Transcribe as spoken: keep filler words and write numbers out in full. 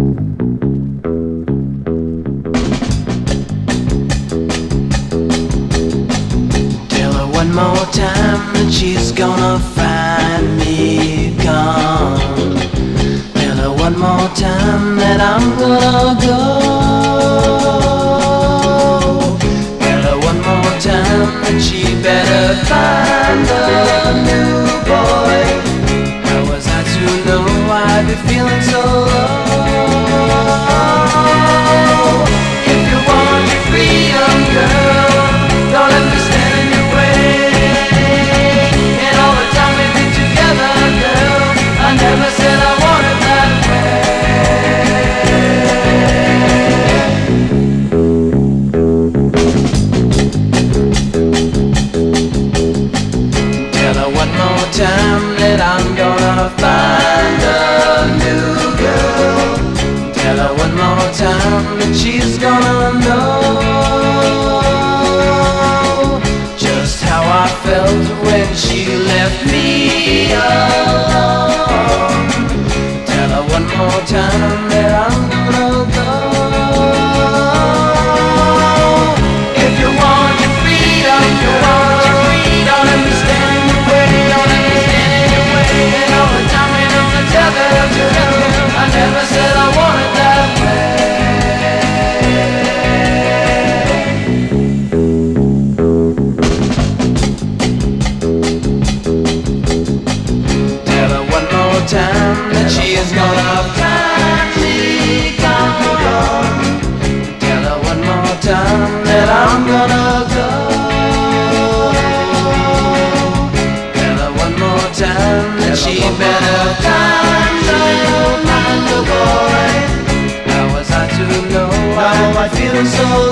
Tell her one more time that she's gonna find me gone. Tell her one more time that I'm gonna go. Tell her one more time that she better find a new boy. How was I to know I'd be feeling so low? If you want your freedom, girl, don't let me stand in your way. And all the time we've been together, girl, I never said I wanted that way. Tell her one more time that I'm gonna find a new girl. Tell her one more time that she's gonna know just how I felt when she left me alone. Tell her one more time that I'm gonna go. If you want your freedom, you want your freedom, don't let me stand in your way, don't let me stand in your way. And all the time we know together, together, I never said I wanted that way. Tell her one more time that she is gonna find me gone. Tell her one more time that I'm gonna go. Tell her one more time that she better find a boy. How was I to know I'd be feeling so